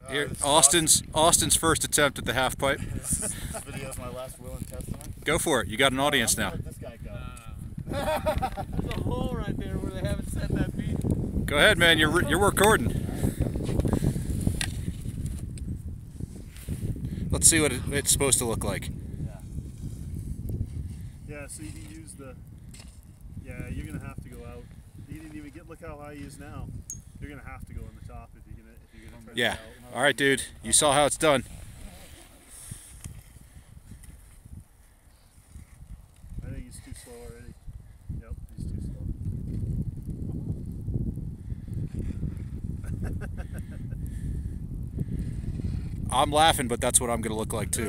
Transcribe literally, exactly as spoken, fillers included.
Here, Austin's Austin's first attempt at the half pipe. This video's my last will and testament. Go for it. You got an audience now. Let this guy go. Uh, there's a hole right there where they haven't set that beat. Go ahead, man. You're you're recording. Let's see what it, it's supposed to look like. Yeah. Yeah. So you can use the. Yeah, you're gonna have to go out. You didn't even get. Look how high he is now. You're gonna have to go in the top if you're gonna if you're gonna. Try Yeah. to get out. All right, dude. You saw how it's done. I think he's too slow already. Yep, he's too slow. I'm laughing, but that's what I'm gonna look like too.